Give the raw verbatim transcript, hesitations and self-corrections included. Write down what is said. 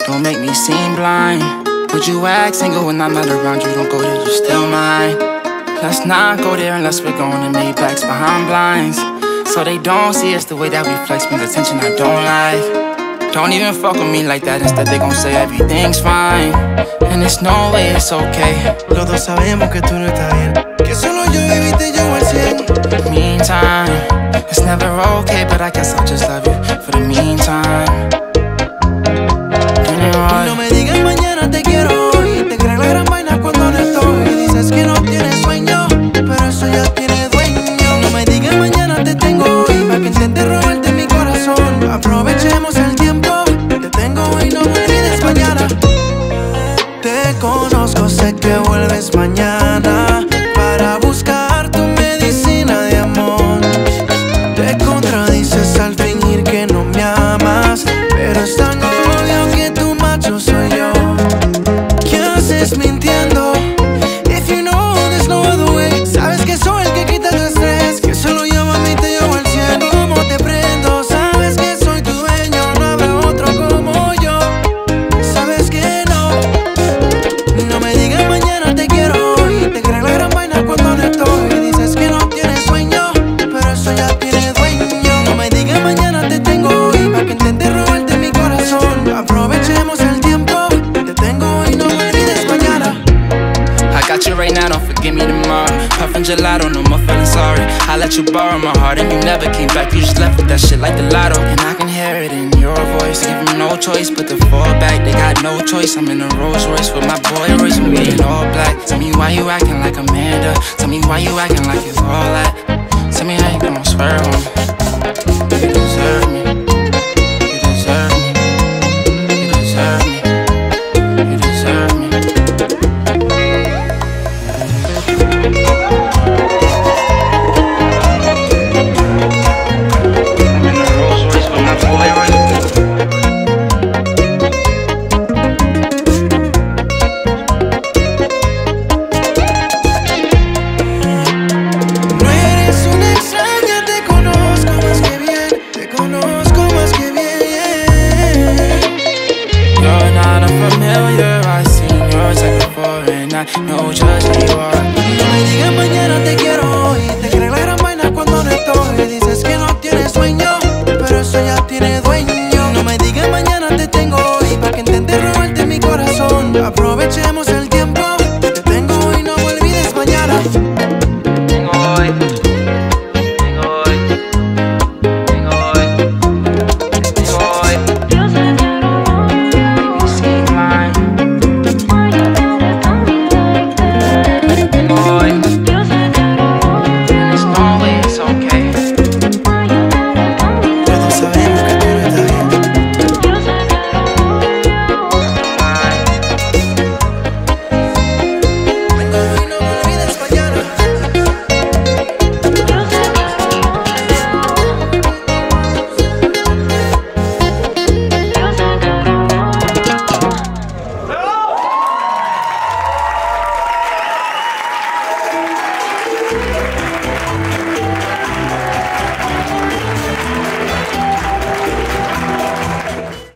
Don't make me seem blind. Would you act single when I'm not around you? Don't go there, you're still mine. Let's not go there unless we're going to Maybachs behind blinds, so they don't see us the way that we flex. Brings attention I don't like. Don't even fuck with me like that. Instead they gon' say everything's fine, and there's no way it's okay. Los dos sabemos que tú no estás bien, que solo yo baby te llevo al cien. Meantime, it's never okay, but I guess I'll just love you for the meantime. No me digas mañana te quiero hoy, te crees la gran vaina cuando no estoy. Dices que no tienes sueño, pero eso ya tiene dueño. No me digas mañana te tengo hoy, pa' que intentes robarte mi corazón. Aprovechemos el tiempo, te tengo hoy, no me olvides mañana. Te conozco, sé que vuelves mañana para buscar tu medicina de amor. Te contradices al fingir que no me amas, pero es tan obvio que tu macho soy yo. ¿Qué haces mintiendo? If you know there's no other way. Sabes que soy el que quita tu estrés, que solo yo a mí te llevo al cielo. ¿Cómo te prendo? Sabes que soy tu dueño, no habrá otro como yo. Sabes que no. No me digas mañana te quiero hoy, te crees la gran vaina cuando no estoy. Dices que no tienes sueño, pero eso ya tiene dueño. No me digas mañana te tengo hoy, pa' que intentes robarte mi corazón. Aprovechemos el tiempo, te tengo hoy, no me olvides mañana. I got you right now, don't forget me tomorrow. Puffin' gelato, no more feeling sorry. I let you borrow my heart and you never came back. You just left with that shit like the lotto. And I can hear it in your voice. Give them no choice but to fall back. They got no choice. I'm in a Rolls Royce with my boy Royce. We in all black. Tell me why you acting like Amanda. Tell me why you acting like it's all that. Tell me how you gon' swear on me. You deserve me. You deserve me. You deserve me. You deserve me. You're not unfamiliar, I've seen your type before, and I know just who you are.